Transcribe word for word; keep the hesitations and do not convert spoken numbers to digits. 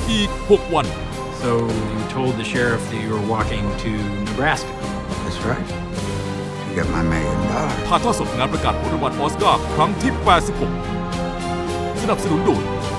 อีกหกวัน So you told the sheriff that you were walking to Nebraska. That's right. To get my million dollars. ถ่ายทอดสดงานประกาศผลรางวัลออสการ์ครั้งที่แปดสิบหกสนับสนุนโดย